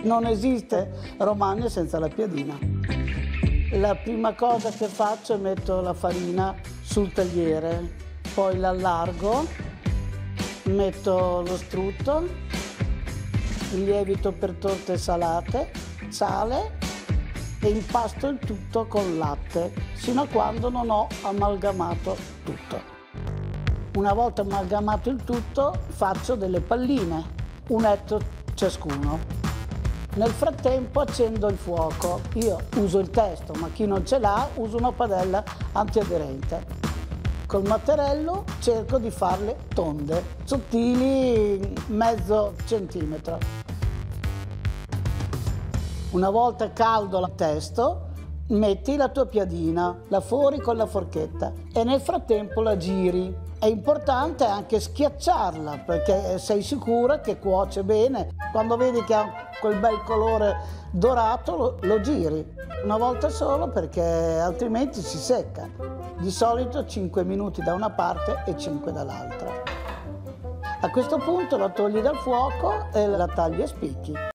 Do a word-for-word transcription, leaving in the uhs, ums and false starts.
Non esiste Romagna senza la piadina. La prima cosa che faccio è metto la farina sul tagliere, poi l'allargo, metto lo strutto, il lievito per torte salate, sale e impasto il tutto con latte, sino a quando non ho amalgamato tutto. Una volta amalgamato il tutto, faccio delle palline, un etto ciascuno. Nel frattempo accendo il fuoco. Io uso il testo, ma chi non ce l'ha usa una padella antiaderente. Col mattarello cerco di farle tonde, sottili mezzo centimetro. Una volta caldo il testo, metti la tua piadina, la fori con la forchetta e nel frattempo la giri. È importante anche schiacciarla perché sei sicura che cuoce bene. Quando vedi che ha quel bel colore dorato lo, lo giri. Una volta solo perché altrimenti si secca. Di solito cinque minuti da una parte e cinque dall'altra. A questo punto la togli dal fuoco e la tagli a spicchi.